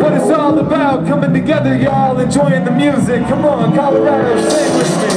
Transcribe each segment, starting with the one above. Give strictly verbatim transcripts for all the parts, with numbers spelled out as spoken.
what it's all about. Coming together, y'all, enjoying the music. Come on, Colorado, sing with me.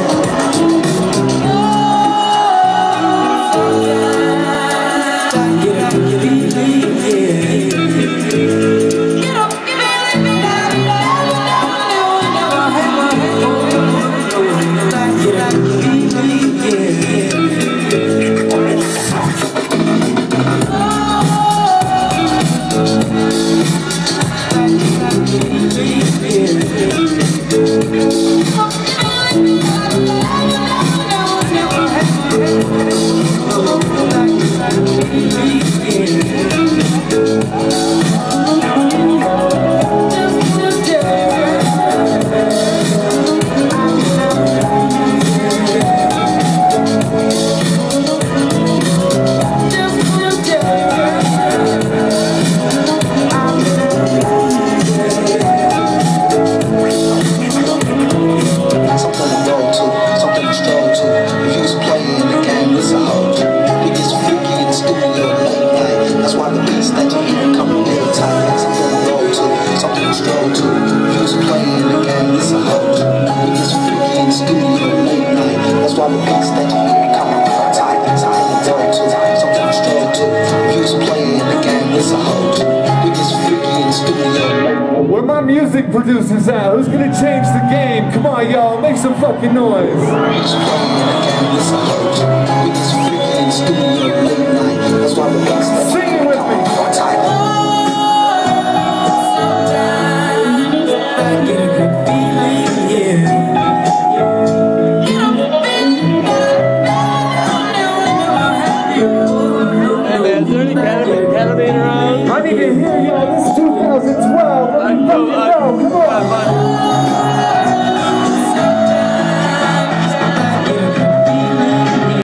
Where my music producers at? Who's gonna change the game? Come on, y'all, make some fucking noise. Sing it with me. Is there any ketamine around? I need to hear y'all. This is two thousand twelve. Let me fucking know. Come on.